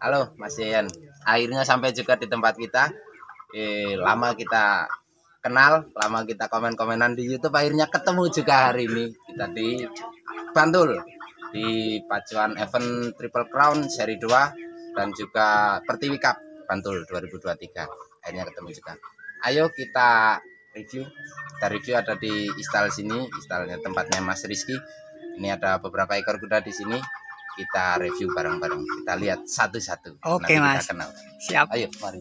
Halo Mas Yayan, akhirnya sampai juga di tempat kita. Lama kita kenal, lama kita komen-komenan di YouTube, akhirnya ketemu juga hari ini. Kita di Bantul, di pacuan event Triple Crown seri 2 dan juga Pertiwi Cup Bantul 2023. Akhirnya ketemu juga. Ayo kita review. Kita review ada di istal sini, istalnya tempatnya Mas Rizky. Ini ada beberapa ekor kuda di sini. Kita review bareng-bareng. Kita lihat satu-satu. Oke, nanti Mas. kita kenal. Siap. Ayo, mari.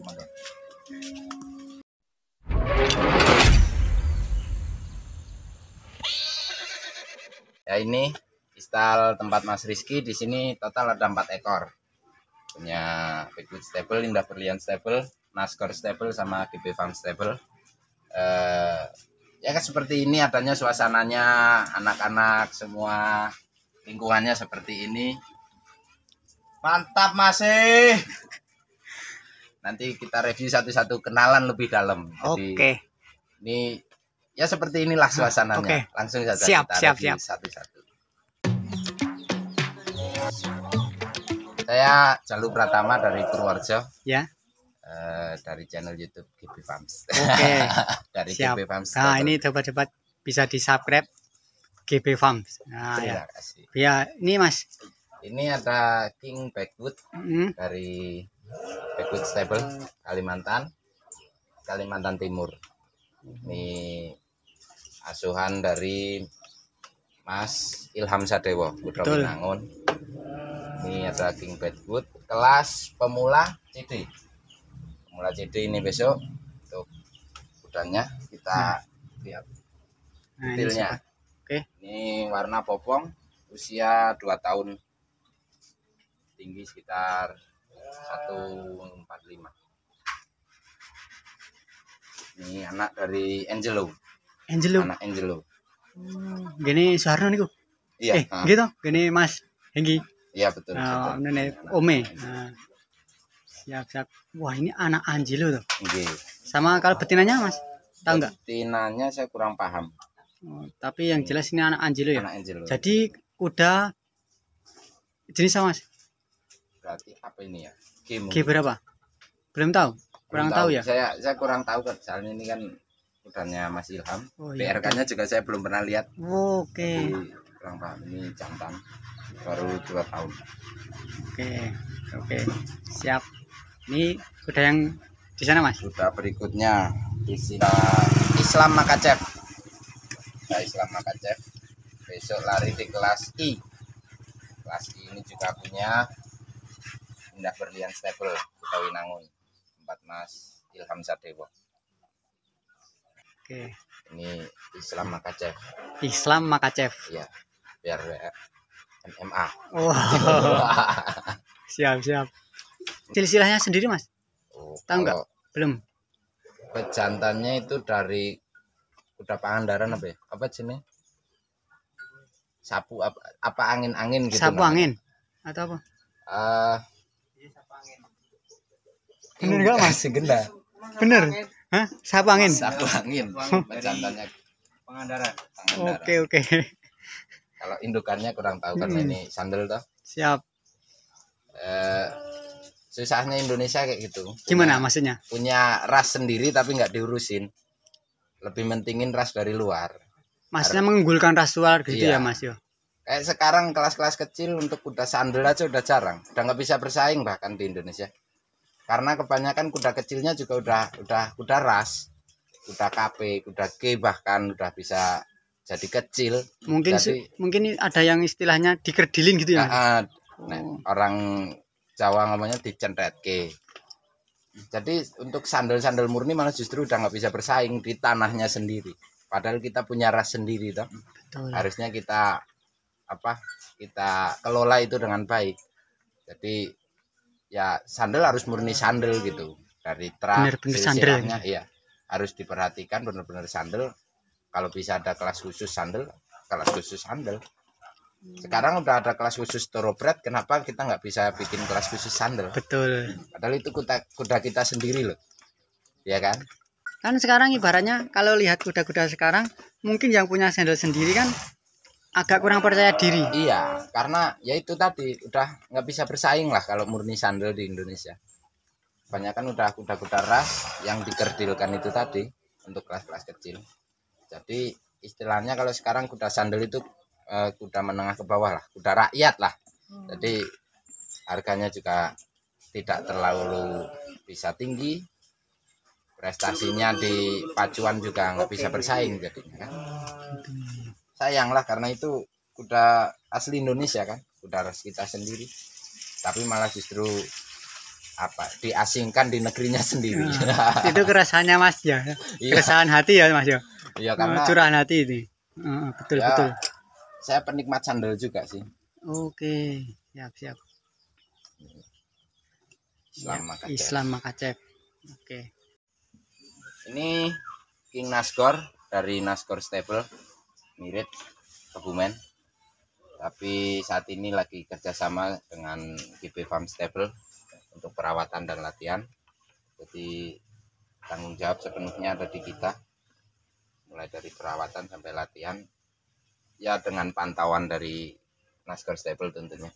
Ya, ini istal tempat Mas Rizky. Di sini total ada 4 ekor. Punya Bigwood Stable, Indah Berlian Stable, Naskor Stable, sama GB Farm Stable. Ya kan seperti ini adanya suasananya, anak-anak semua, lingkungannya seperti ini. Mantap masih. Nanti kita review satu-satu, kenalan lebih dalam. Jadi, Oke. ini ya seperti inilah suasananya. Oke. Langsung saja Siap, kita siap, review siap. satu-satu. Saya Jalu Pratama dari Purworejo. Ya. Dari channel YouTube GB Farms. Oke. Dari Siap. GB Farms. Nah, ini dapat bisa di-subscribe GB Farms. Nah, Terima ya. kasih. Ya, ini Mas. Ini ada King Bigwood Hmm. dari Bigwood Stable Kalimantan Timur. Ini asuhan dari Mas Ilham Sadewo Putra Betul. Winangun. Ini ada King Bigwood kelas pemula CD. Pemula CD ini besok untuk kudanya kita lihat Nah, ini detailnya. Oke. Ini warna popong, usia 2 tahun. Tinggi sekitar 145. Ini anak dari Angelo. Angelo. Anak Angelo. Gini Soeharno niku. Iya. Gitu. Gini Mas Henggi. Iya betul. Nah, betul. ini Ome. Nah. Siap. Wah, ini anak Angelo tuh. Nggih. Sama kalau betinanya Mas? Tahu nggak? Betinanya saya kurang paham. Oh, tapi yang jelas ini anak Angelo ya. Anak Angelo. Jadi kuda jenis apa Mas? Berarti apa ini ya? G berapa? Belum tahu. Kurang tahu ya. Saya kurang tahu kan. Soalnya ini kan kudanya Mas Ilham. Oh, iya. BRK-nya juga saya belum pernah lihat. Oke. Jadi kurang paham. Ini jantan. Baru 2 tahun. Oke. Siap. Ini kuda yang di sana Mas. Sudah berikutnya Islam Makachev. Islam Makachev besok lari di kelas I. Kelas I ini juga punya Indah Berlian Stable Putra Winangun, tempat Mas Ilham Sadewo. Oke. Ini Islam Makachev. Islam Makachev. Ya, biar MMA. Wah. Siap. Silsilahnya sendiri Mas? Oh, Tahu nggak? kalau Belum. pejantannya itu dari kuda Pangandaran apa ya? Apa jenis? Sapu apa angin-angin gitu. Sapu namanya. angin atau apa? Bener nggak Mas? Segenda. Bener. Hah? Sapu angin. Sapu angin. Pejantannya Pangandaran. Pangandaran. Oke. Kalau indukannya kurang tahu karena ini sandal toh. Siap. Susahnya Indonesia kayak gitu. Gimana maksudnya? Punya ras sendiri tapi nggak diurusin. Lebih mentingin ras dari luar. Maksudnya mengunggulkan ras luar gitu Iya. ya Mas yo. Kayak sekarang kelas-kelas kecil untuk kuda sandal aja udah jarang. Udah nggak bisa bersaing bahkan di Indonesia. Karena kebanyakan kuda kecilnya juga udah kuda ras. Kuda KP, kuda G bahkan udah bisa jadi kecil. Mungkin mungkin ada yang istilahnya dikerdilin gitu ya. Nah, orang Jawa ngomongnya dicentretke. Jadi untuk sandal-sandal murni malah justru udah nggak bisa bersaing di tanahnya sendiri. Padahal kita punya ras sendiri toh. Betul. Harusnya kita kelola itu dengan baik. Jadi ya sandal harus murni sandal gitu. Dari Bener-bener sandal. silsilahnya iya harus diperhatikan benar-benar sandal. Kalau bisa ada kelas khusus sandal, kelas khusus sandal. Sekarang udah ada kelas khusus thoroughbred, kenapa kita nggak bisa bikin kelas khusus sandal? Betul. Padahal itu kuda kita sendiri loh, ya kan? Kan sekarang ibaratnya kalau lihat kuda-kuda sekarang, mungkin yang punya sandal sendiri kan agak kurang percaya diri. Iya, karena ya itu tadi udah nggak bisa bersaing lah kalau murni sandal di Indonesia. Kebanyakan udah kuda-kuda ras yang dikerdilkan itu tadi untuk kelas-kelas kecil. Jadi istilahnya kalau sekarang kuda sandal itu kuda menengah ke bawah lah, kuda rakyat lah. Jadi harganya juga tidak terlalu bisa tinggi, prestasinya di pacuan juga nggak bisa bersaing jadinya kan. Sayang lah karena itu kuda asli Indonesia kan, kuda ras kita sendiri, tapi malah justru diasingkan di negerinya sendiri. Itu keresahannya Mas ya. Iya. Keresahan hati ya Mas ya. Iya karena Curahan hati ini. Betul ya, betul. saya penikmat sandal juga sih. Oke, siap. Islam Makassar. Islam Makassar. Oke. Ini King Nasgor dari Nasgor Stable, mirip Kebumen. Tapi saat ini lagi kerjasama dengan GB Farm Stable untuk perawatan dan latihan. Jadi tanggung jawab sepenuhnya ada di kita, mulai dari perawatan sampai latihan. Ya dengan pantauan dari Nasgor Stable tentunya.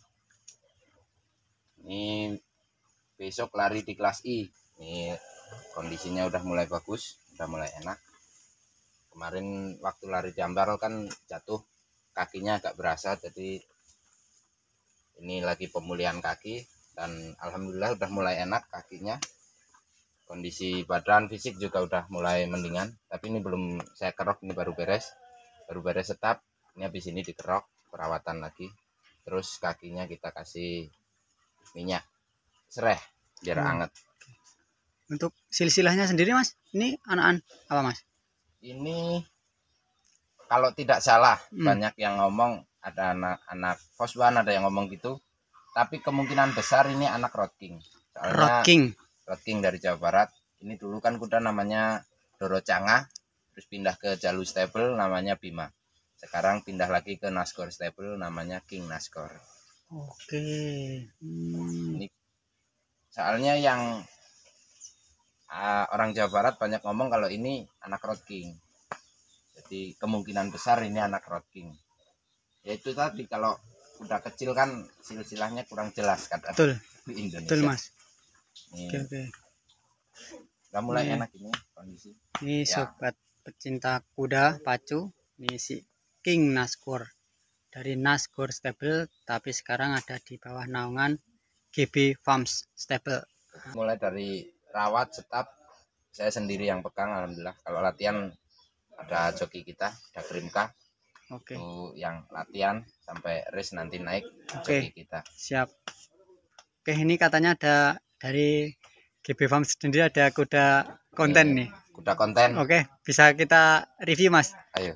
Ini besok lari di kelas I. Ini kondisinya udah mulai bagus, udah mulai enak. Kemarin waktu lari di Ambarol kan jatuh, kakinya agak berasa, jadi ini lagi pemulihan kaki dan alhamdulillah udah mulai enak kakinya. Kondisi badan fisik juga udah mulai mendingan, tapi ini belum saya kerok, ini baru beres setap. Ini habis ini dikerok, perawatan lagi. Terus kakinya kita kasih minyak sereh biar hangat. Untuk silsilahnya sendiri Mas, ini anakan apa Mas? Ini kalau tidak salah banyak yang ngomong ada anak Foswan, ada yang ngomong gitu. Tapi kemungkinan besar ini anak Road King. Soalnya Road King dari Jawa Barat. Ini dulu kan kuda namanya Doro Canga, terus pindah ke Jalu Stable namanya Bima. Sekarang pindah lagi ke Nasgor Stable namanya King Nasgor. Oke. Ini soalnya yang orang Jawa Barat banyak ngomong kalau ini anak Road King. Jadi kemungkinan besar ini anak Road King. Ya itu tadi, kalau udah kecil kan silsilahnya kurang jelas kan. Betul. Di Indonesia. Betul Mas. Oke. Udah mulai enak ini kondisi. Ini ya, sobat pecinta kuda pacu, ini si King Nasgor dari Nasgor Stable, tapi sekarang ada di bawah naungan GB Farms Stable. Mulai dari rawat, setap, saya sendiri yang pegang alhamdulillah. Kalau latihan ada joki kita, ada Krimka. Oke. Itu yang latihan sampai race nanti naik joki kita. Siap. Oke, ini katanya ada dari GB Farms sendiri ada kuda konten nih. Kuda konten. Oke, bisa kita review Mas. Ayo.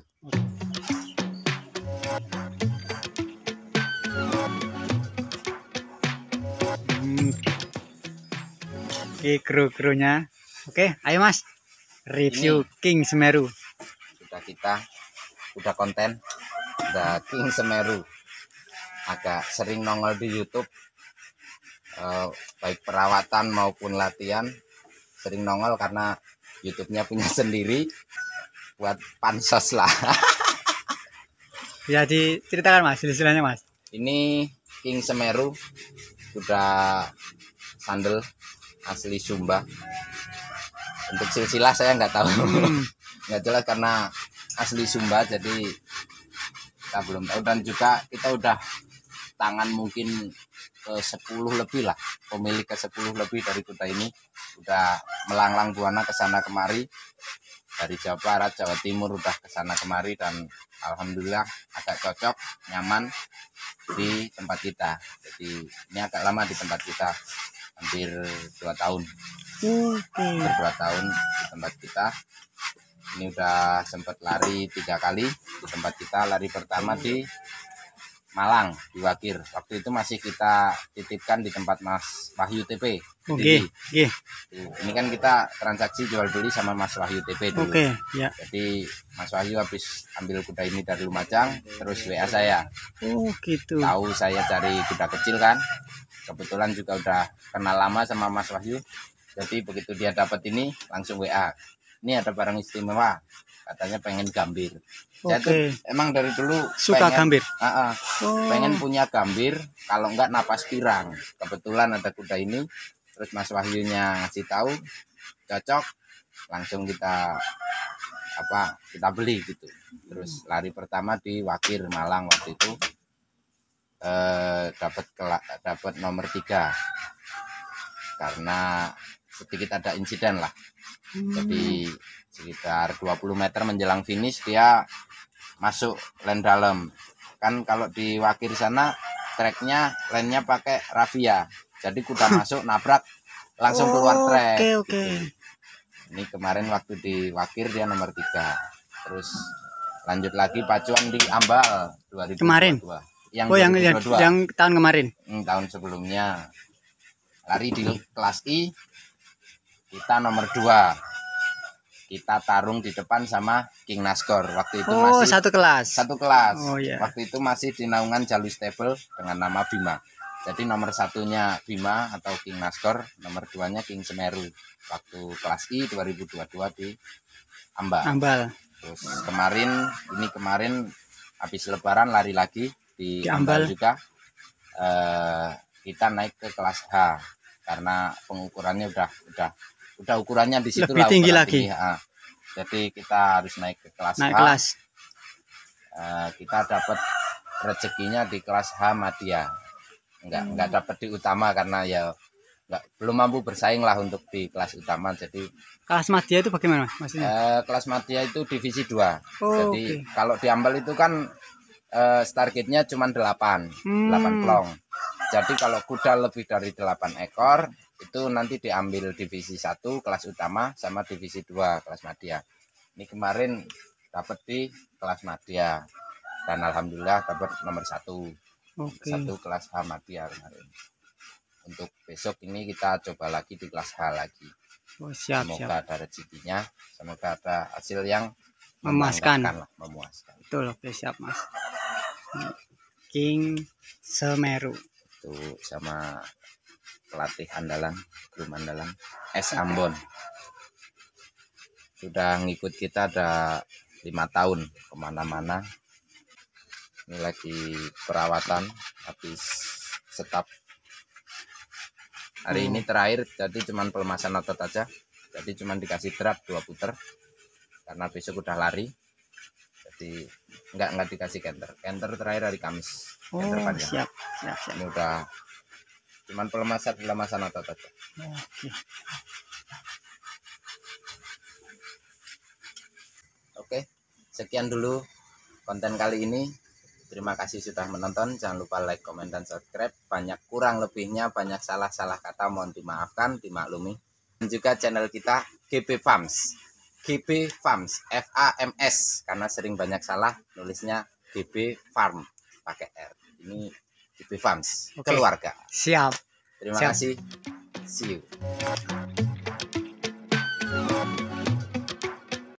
Oke, kru-krunya. Oke, ayo Mas. Review ini King Semeru. Kita udah konten, udah King Semeru. Agak sering nongol di YouTube, baik perawatan maupun latihan sering nongol karena YouTube-nya punya sendiri buat pansos lah. Bisa diceritakan Mas, silsilahnya Mas. Ini King Semeru, udah sandal asli Sumba. Untuk silsilah saya nggak tahu, nggak jelas karena asli Sumba, jadi kita belum tahu. Dan juga kita udah tangan mungkin ke 10 lebih lah, pemilik ke 10 lebih dari kuda ini udah melanglang buana ke sana kemari, dari Jawa Barat, Jawa Timur udah ke sana kemari, dan alhamdulillah agak cocok, nyaman di tempat kita. Jadi ini agak lama di tempat kita, hampir 2 tahun. Hampir 2 tahun di tempat kita. Ini udah sempat lari 3 kali di tempat kita. Lari pertama di Malang, di Wakir. Waktu itu masih kita titipkan di tempat Mas Wahyu TP. Ini kan kita transaksi jual beli sama Mas Wahyu TP dulu. Jadi Mas Wahyu habis ambil kuda ini dari Lumajang, terus WA saya. Gitu. Tahu saya cari kuda kecil kan. Kebetulan juga udah kenal lama sama Mas Wahyu. Jadi begitu dia dapat ini langsung WA. ini ada barang istimewa, katanya pengen gambir. Saya tuh Oke. emang dari dulu Suka gambir. Oh. pengen punya gambir, kalau enggak napas pirang. Kebetulan ada kuda ini, terus Mas Wahyunya ngasih tahu cocok, langsung kita beli gitu. Terus lari pertama di Wakir Malang waktu itu dapat nomor 3 karena sedikit ada insiden lah. Jadi sekitar 20 meter menjelang finish dia masuk lane dalam. Kan kalau di Wakir sana treknya lane-nya pakai Ravia. Jadi kuda masuk nabrak langsung keluar trek. Oke. Gitu. Ini kemarin waktu di Wakir dia nomor 3. Terus lanjut lagi pacuan di Ambal 2022. Kemarin. Yang tahun kemarin. Tahun sebelumnya. Lari di kelas I kita nomor 2. Kita tarung di depan sama King Nasgor. Waktu itu masih satu kelas. Oh, yeah. Waktu itu masih di naungan Jalu Stable dengan nama Bima. Jadi nomor 1-nya Bima atau King Nasgor, nomor 2-nya King Semeru. Waktu kelas I 2022 di Ambal. Terus kemarin habis lebaran lari lagi di Ambal juga. Kita naik ke kelas H karena pengukurannya udah ukurannya di situ lebih tinggi lagi. Jadi kita harus naik ke kelas H. Kita dapat rezekinya di kelas H Madya. Enggak dapat di utama karena ya belum mampu bersaing lah untuk di kelas utama. Jadi kelas Madya itu bagaimana maksudnya? Kelas Madya itu divisi 2. Jadi kalau di Ambal itu kan start gate-nya cuma 8 plong. Jadi kalau kuda lebih dari 8 ekor itu nanti diambil divisi 1 kelas utama sama divisi 2 kelas Madya. Ini kemarin dapat di kelas Madya dan alhamdulillah dapat nomor 1. 1 kelas H Madya kemarin. Untuk besok ini kita coba lagi di kelas H lagi. Semoga ada rezekinya, semoga ada hasil yang memuaskan. Betul, oke, siap Mas. King Semeru. Itu sama pelatih andalan, grup andalan S Ambon. Sudah ngikut kita ada 5 tahun kemana-mana. Ini lagi perawatan habis setap. Hari ini terakhir, jadi cuman pelemasan otot aja. Jadi cuman dikasih drap 2 puter karena besok udah lari. Jadi enggak dikasih canter. Canter terakhir hari Kamis. Canter panjang. Siap. Ini udah cuman pelemasan otot aja. Oke, sekian dulu konten kali ini. Terima kasih sudah menonton. Jangan lupa like, komen, dan subscribe. Banyak kurang lebihnya, banyak salah kata, mohon dimaafkan, dimaklumi. Dan juga channel kita GB Farms. GB Farms, FAMS, karena sering banyak salah nulisnya GB Farm pakai R. Ini GB Farms, keluarga. Siap. Terima kasih. See you.